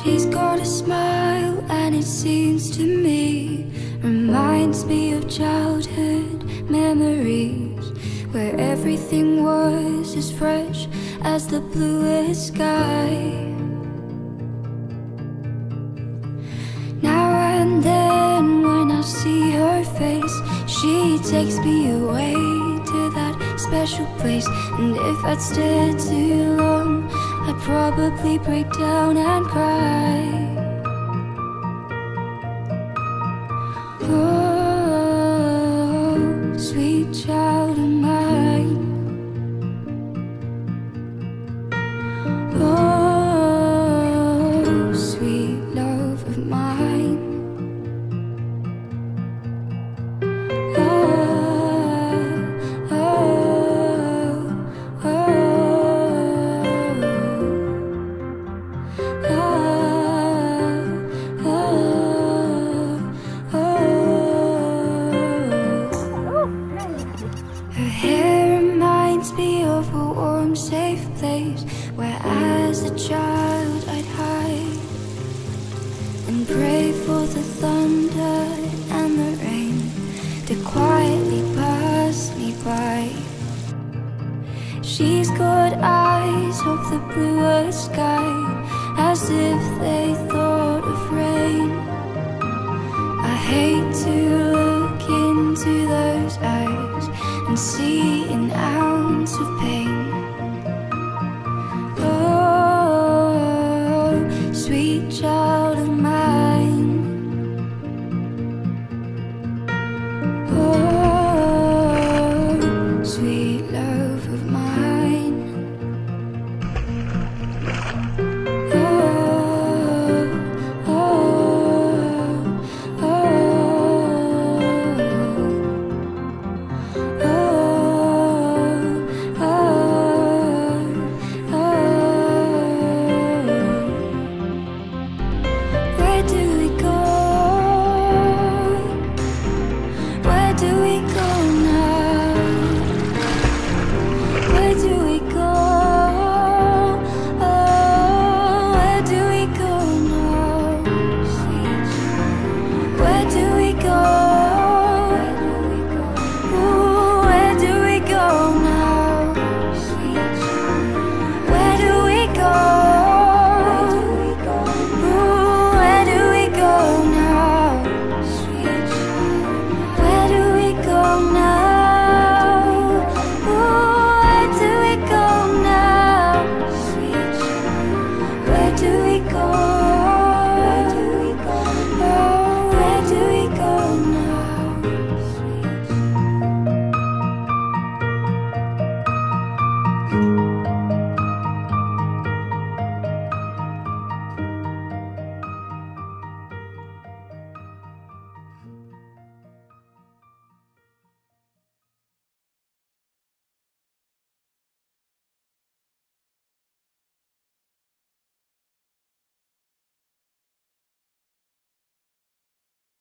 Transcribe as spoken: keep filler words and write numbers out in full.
She's got a smile and it seems to me reminds me of childhood memories, where everything was as fresh as the bluest sky. Now and then when I see her face, she takes me away to that special place. And if I'd stayed too long, I'd probably break down and cry. Oh, sweet child of mine. Oh, sweet love of mine. Safe place where as a child I'd hide and pray for the thunder and the rain to quietly pass me by. She's got eyes of the bluest sky, as if they thought of rain. I hate to look into those eyes and see an ounce of pain. Sweet child of mine. Oh, sweet love of mine. Oh, oh, oh, oh.